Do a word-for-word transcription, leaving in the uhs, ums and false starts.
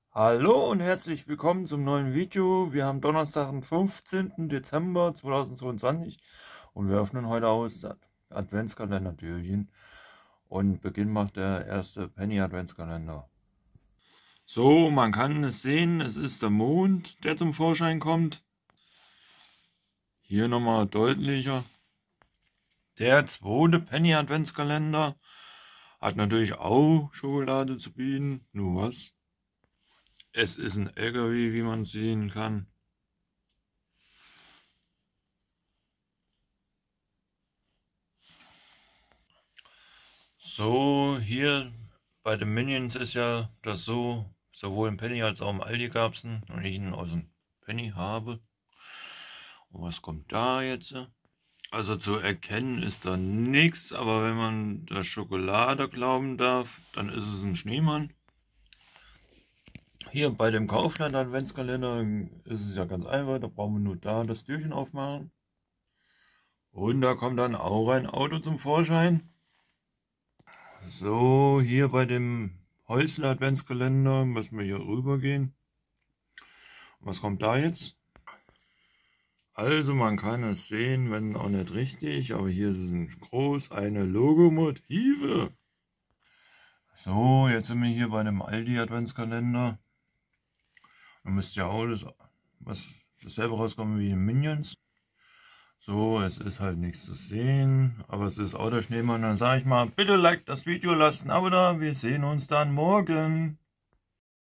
Hallo und herzlich willkommen zum neuen Video. Wir haben Donnerstag, den fünfzehnten Dezember zweitausendzweiundzwanzig und wir öffnen heute aus das Adventskalender-Türchen und Beginn macht der erste Penny Adventskalender. So, man kann es sehen, es ist der Mond, der zum Vorschein kommt. Hier nochmal deutlicher. Der zweite Penny Adventskalender hat natürlich auch Schokolade zu bieten, nur was? Es ist ein L K W, wie man sehen kann. So, hier bei den Minions ist ja das so, sowohl im Penny als auch im Aldi gab es und ich ihn aus dem Penny habe. Und was kommt da jetzt? Also zu erkennen ist da nichts, aber wenn man der Schokolade glauben darf, dann ist es ein Schneemann. Hier bei dem Kaufland Adventskalender ist es ja ganz einfach, da brauchen wir nur da das Türchen aufmachen. Und da kommt dann auch ein Auto zum Vorschein. So, hier bei dem Häusler Adventskalender müssen wir hier rüber gehen. Was kommt da jetzt? Also man kann es sehen, wenn auch nicht richtig, aber hier ist es groß, eine Lokomotive. So, jetzt sind wir hier bei dem Aldi Adventskalender. Da müsste ja auch das, was, dasselbe rauskommen wie in Minions. So, es ist halt nichts zu sehen, aber es ist auch der Schneemann. Dann sage ich mal, bitte like das Video, lasst ein Abo da. Wir sehen uns dann morgen.